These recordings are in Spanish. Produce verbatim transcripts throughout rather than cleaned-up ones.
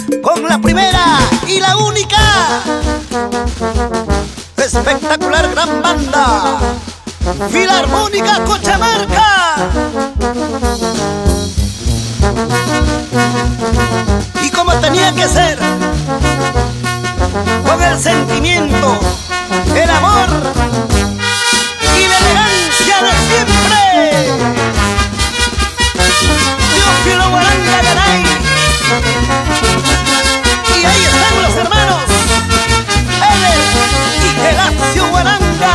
con la primera y la única espectacular gran banda Filarmónica Cochamarca. Y como tenía que ser, con el sentimiento, el amor y la elegancia de siempre. Teófilo Guaranda Garay. Y ahí están los hermanos Ever y Gelacio Guaranda,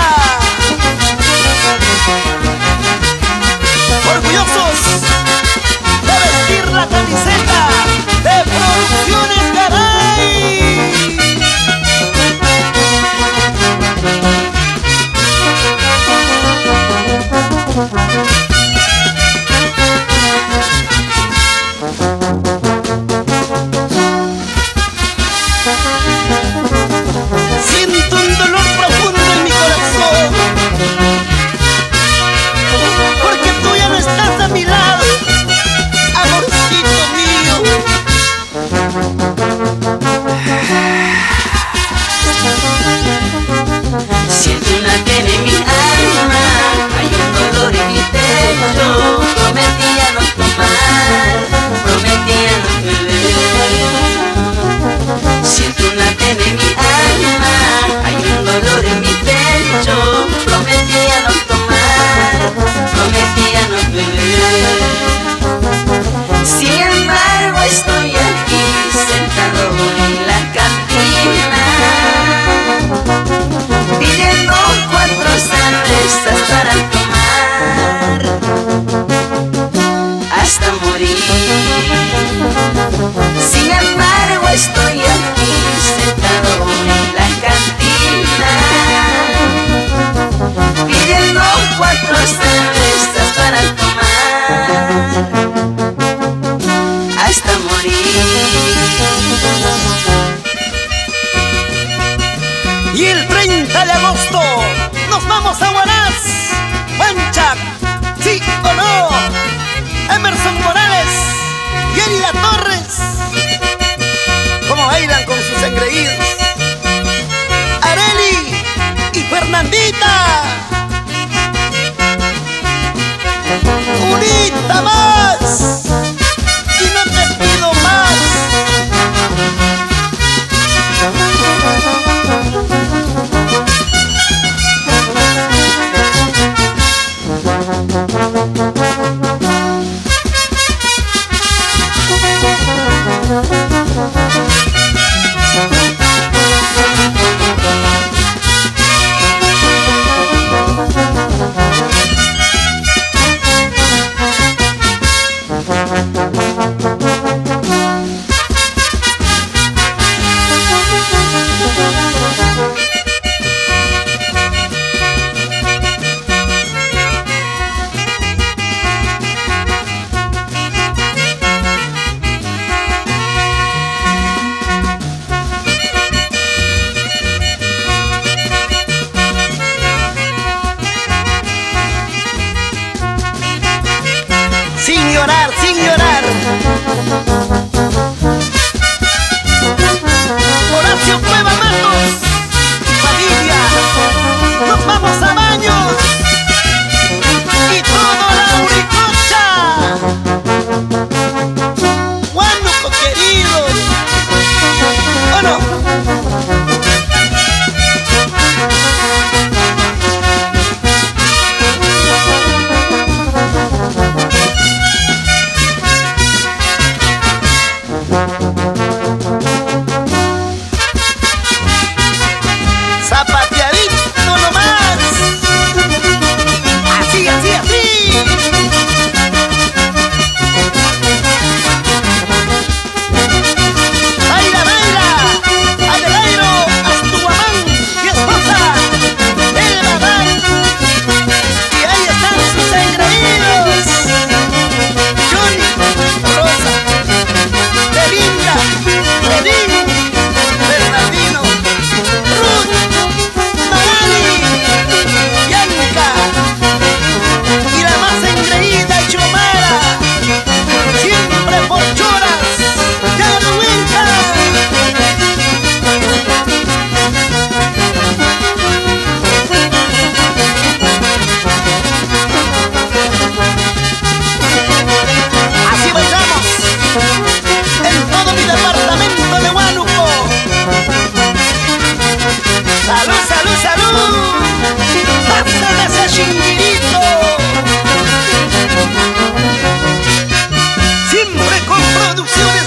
orgullosos de vestir la camiseta de Producciones Garay. Siento un dolor profundo en mi corazón, porque tú ya no estás a mi lado, amorcito mío. Siento una pena en mi alma, hay un dolor en mi pecho. Prometía no tomar, prometía no beber. Siento una pena en mi alma, hay un dolor en mi pecho. Prometía no tomar, prometía no beber. Sin embargo estoy aquí sentado en la cantina, pidiendo cuatro cervezas para tomar hasta morir. Sin embargo estoy aquí sentado en la cantina, pidiendo cuatro cervezas para tomar hasta morir. Y el treinta de agosto nos vamos a Huaraz, Huanchac, ¿sí o no? Emerson Morales y Elida Torres, como bailan con sus engreídos. Areli y Fernandita, unita más y no te pido más. Sin llorar, sin llorar. Horacio Cueva Matos, familia, nos vamos a Baños y todo la Uricocha. Huánuco querido, ¿o no? Zapateadito nomás, así, así, así. Baila, baila, Adelairo, Astuamán y esposa, el Badán. Y ahí están sus engreídos, Johnny, Rosa, Belinda, Producciones